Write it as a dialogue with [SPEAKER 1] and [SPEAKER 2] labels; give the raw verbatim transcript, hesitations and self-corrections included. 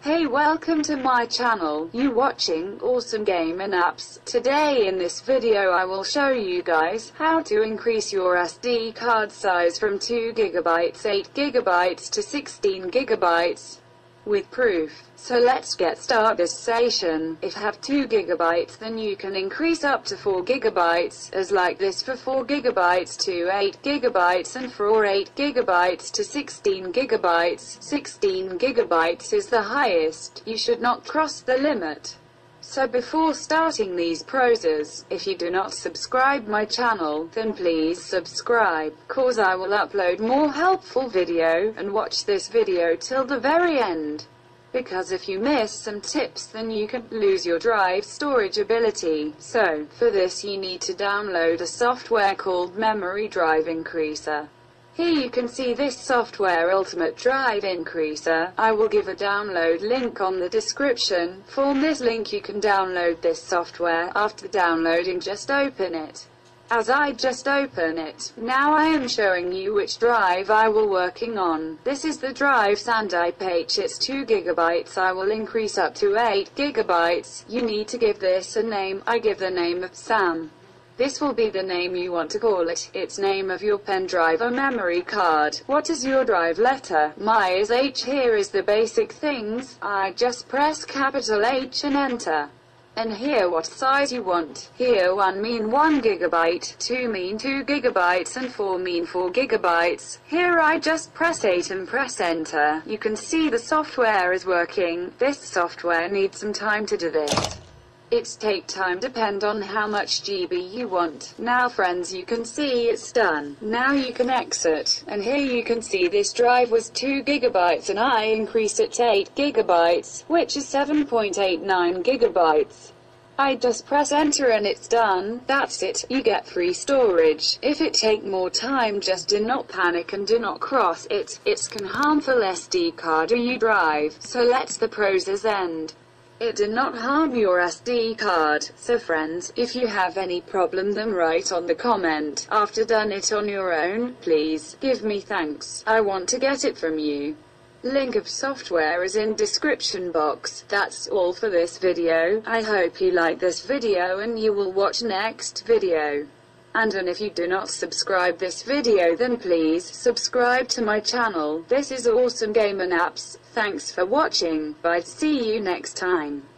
[SPEAKER 1] Hey, welcome to my channel. You watching Awesome Gaming Apps. Today in this video I will show you guys how to increase your S D card size from two gigabytes, eight gigabytes to sixteen gigabytes with proof. So let's get started this session. If you have two gigabytes, then you can increase up to four gigabytes, as like this, for four gigabytes to eight gigabytes, and for eight gigabytes to sixteen gigabytes. sixteen gigabytes is the highest. You should not cross the limit. So before starting these processes, if you do not subscribe my channel, then please subscribe, cause I will upload more helpful video, and watch this video till the very end. Because if you miss some tips, then you can lose your drive storage ability. So, for this you need to download a software called Memory Drive Increaser. Here you can see this software, Ultimate Drive Increaser. I will give a download link on the description. From this link you can download this software. After downloading, just open it. As I just open it, now I am showing you which drive I will working on. This is the drive SanDisk H, it's two gigabytes. I will increase up to eight gigabytes. You need to give this a name. I give the name of Sam. This will be the name you want to call it. It's name of your pen drive or memory card. What is your drive letter? My is H. Here is the basic things. I just press capital H and enter. And here what size you want. Here one mean one gigabyte, two mean two gigabytes, and four mean four gigabytes. Here I just press eight and press enter. You can see the software is working. This software needs some time to do this. It's take time depend on how much G B you want. Now friends, you can see it's done. Now you can exit, and here you can see this drive was two gigabytes and I increased it to eight gigabytes, which is seven point eight nine gigabytes. I just press enter and it's done. That's it. You get free storage. If it take more time, just do not panic and do not cross it. It's can harmful S D card or you drive. So let's the process end. It did not harm your S D card. So friends, if you have any problem, then write on the comment. After done it on your own, please give me thanks. I want to get it from you. Link of software is in description box. That's all for this video. I hope you like this video and you will watch next video. And, and if you do not subscribe this video, then please subscribe to my channel. This is Awesome Gaming Apps. Thanks for watching. Bye. See you next time.